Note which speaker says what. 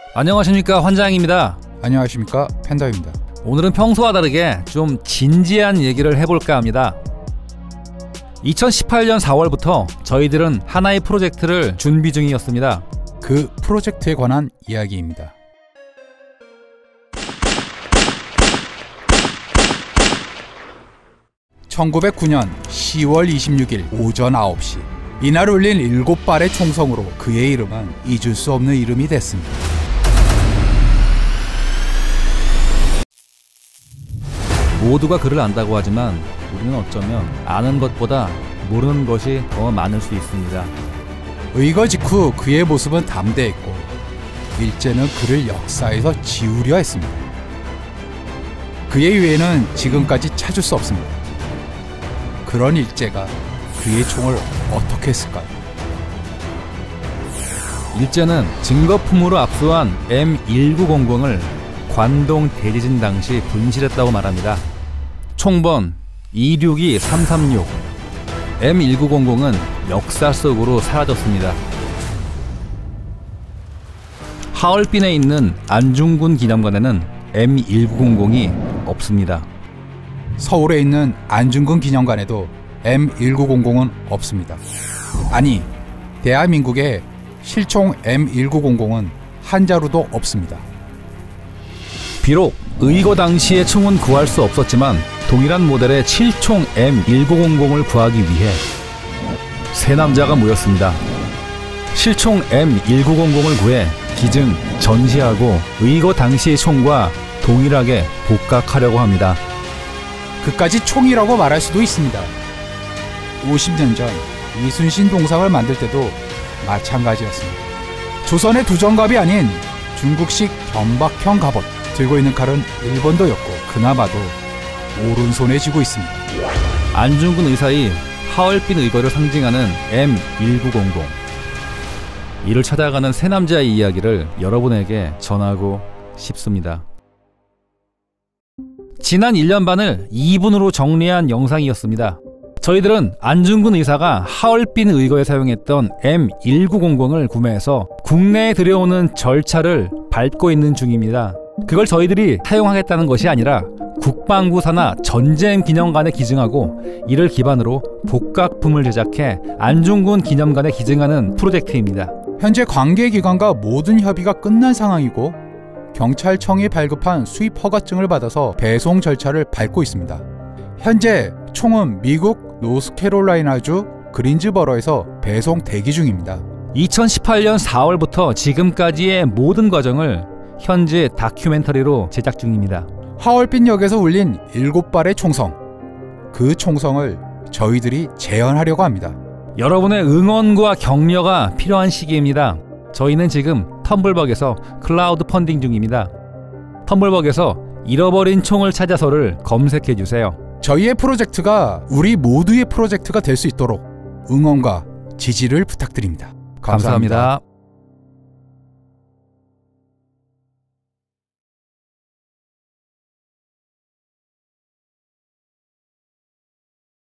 Speaker 1: 안녕하십니까, 환장입니다.
Speaker 2: 안녕하십니까, 팬더입니다.
Speaker 1: 오늘은 평소와 다르게 좀 진지한 얘기를 해볼까 합니다. 2018년 4월부터 저희들은 하나의 프로젝트를 준비 중이었습니다.
Speaker 2: 그 프로젝트에 관한 이야기입니다. (1909년 10월 26일) 오전 9시 이날 울린 7발의 총성으로 그의 이름은 잊을 수 없는 이름이 됐습니다.
Speaker 1: 모두가 그를 안다고 하지만 우리는 어쩌면 아는 것보다 모르는 것이 더 많을 수 있습니다.
Speaker 2: 의거 직후 그의 모습은 담대했고 일제는 그를 역사에서 지우려 했습니다. 그의 유해는 지금까지 찾을 수 없습니다. 그런 일제가 그의 총을 어떻게 했을까요?
Speaker 1: 일제는 증거품으로 압수한 M1900을 관동 대지진 당시 분실했다고 말합니다. 총번 262336. M1900은 역사 속으로 사라졌습니다. 하얼빈에 있는 안중근 기념관에는 M1900이 없습니다.
Speaker 2: 서울에 있는 안중근 기념관에도 M1900은 없습니다. 아니, 대한민국에 실총 M1900은 한 자루도 없습니다.
Speaker 1: 비록 의거 당시의 총은 구할 수 없었지만 동일한 모델의 7총 M1900을 구하기 위해 세 남자가 모였습니다. 실총 M1900을 구해 기증, 전시하고 의거 당시의 총과 동일하게 복각하려고 합니다.
Speaker 2: 그까지 총이라고 말할 수도 있습니다. 50년 전 이순신 동상을 만들 때도 마찬가지였습니다. 조선의 두정갑이 아닌 중국식 변박형 갑옷, 들고 있는 칼은 일본도였고 그나마도 오른손에 쥐고 있습니다.
Speaker 1: 안중근 의사의 하얼빈 의거를 상징하는 M1900. 이를 찾아가는 세 남자의 이야기를 여러분에게 전하고 싶습니다. 지난 1년 반을 2분으로 정리한 영상이었습니다. 저희들은 안중근 의사가 하얼빈 의거에 사용했던 M1900을 구매해서 국내에 들여오는 절차를 밟고 있는 중입니다. 그걸 저희들이 사용하겠다는 것이 아니라 국방부 산하 전쟁기념관에 기증하고 이를 기반으로 복각품을 제작해 안중근 기념관에 기증하는 프로젝트입니다.
Speaker 2: 현재 관계기관과 모든 협의가 끝난 상황이고 경찰청이 발급한 수입 허가증을 받아서 배송 절차를 밟고 있습니다. 현재 총은 미국 노스캐롤라이나주 그린즈버러에서 배송 대기 중입니다.
Speaker 1: 2018년 4월부터 지금까지의 모든 과정을 현재 다큐멘터리로 제작 중입니다.
Speaker 2: 하얼빈역에서 울린 7발의 총성, 그 총성을 저희들이 재현하려고 합니다.
Speaker 1: 여러분의 응원과 격려가 필요한 시기입니다. 저희는 지금 텀블벅에서 클라우드 펀딩 중입니다. 텀블벅에서 잃어버린 총을 찾아서를 검색해주세요.
Speaker 2: 저희의 프로젝트가 우리 모두의 프로젝트가 될 수 있도록 응원과 지지를 부탁드립니다.
Speaker 1: 감사합니다.